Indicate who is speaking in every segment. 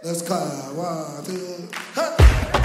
Speaker 1: Let's clap. 1, 2, hey.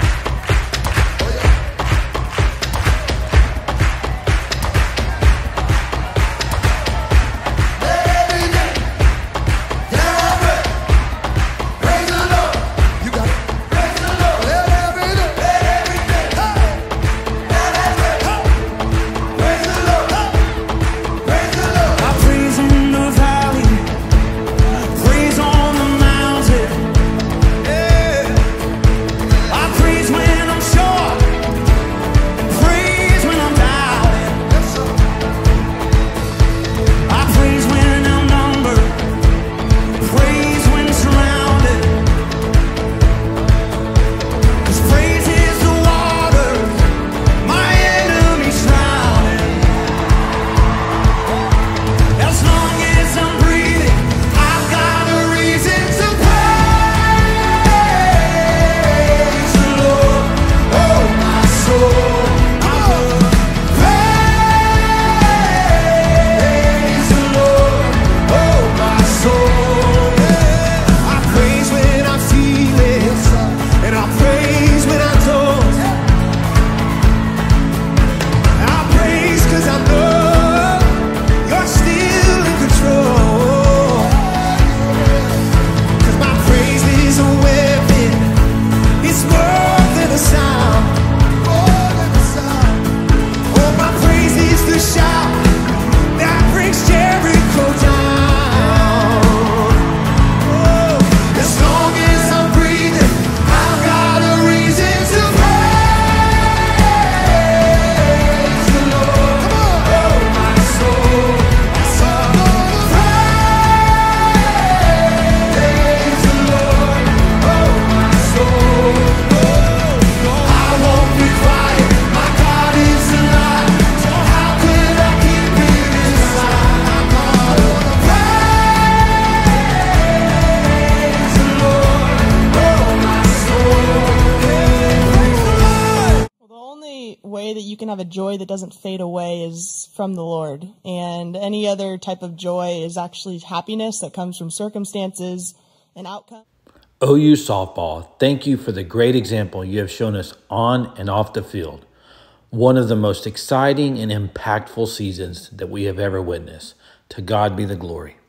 Speaker 2: Way that you can have a joy that doesn't fade away is from the Lord, and any other type of joy is actually happiness that comes from circumstances and outcome.
Speaker 3: OU softball, thank you for the great example you have shown us on and off the field. One of the most exciting and impactful seasons that we have ever witnessed. To God be the glory.